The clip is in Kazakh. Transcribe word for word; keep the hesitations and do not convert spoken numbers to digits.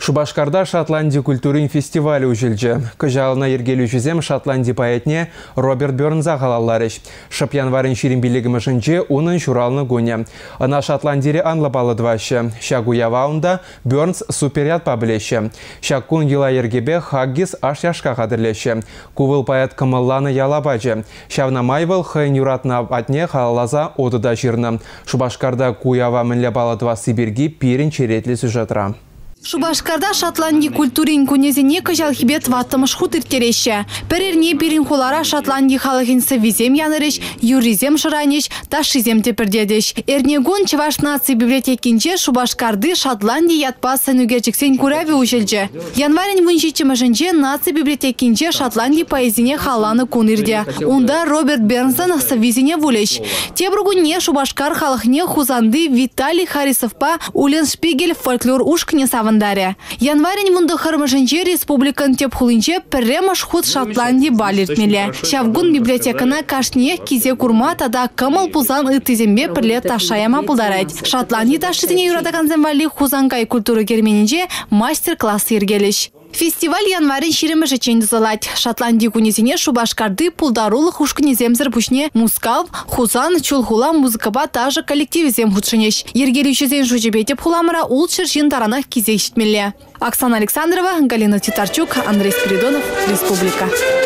Шубашкарда Шотландия культурин фестивалі үжілжі. Күжалына ергелі жүзем Шотландия поэтне Роберт Бернза қалаларыш. Шып январын ширин билігімі жынже оның журалыны гөне. Ана Шотландире анлы балыдвашы. Шагу яваунда Бернс суперят пабілеші. Шаккун ела ергебе Хаггис аш яшқа қадырлеші. Кувыл поэт кымылланы ялабажы. Шавна майвыл хын юратна атне қалалаза одыда жирны. Шубашкарда куява мінлі балыдва Сибирги пирин черетлі сюжетра. Шубашкарда Шотландия культурин күнезіне күжал хибет ваттымыш хутыртереші. Перерне бірін хулара Шотландия халығынсы визем янырыш, юризем шыранеш, ташизем тепердедеш. Эрнегон Чеваш нации библиотекинче Шубашкарды Шотландия ятпасы нүгерчіксен күрәві ұжылжы. Январин выншичіміжінче нации библиотекинче Шотландия поэзине халаны кунырде. Онда Роберт Бернсон визине вулеш. Тебругуне Шубашкар халықне хузанды Виталий Харисовпа Улен Шпигель фольклор ушкне савын. Январин мұнды қырмышынче республикан теп хулынче пірремаш худ Шотландия балертмелі. Шавгун библиотекана кашне кизе курма тада кымыл пузан ыттызембе пірле ташаяма пулдарайд. Шотландия ташытыне юрадаган земвали хузанкай культуры керменінче мастер-класс ергеліш. Фестиваль январин ширемеші чендізалать. Шотландия күнезіне Шубашкарды пулдарулы хушкінеземзір пүшне мускав, хузан, чулхула музыкаба тажы коллективізем худшынеш. Ергелючізен жужебетеп хуламыра ул чыршин таранах кизе ишітмелі. Оксана Александрова, Галина Титарчук, Андрей Спиридонов, Республика.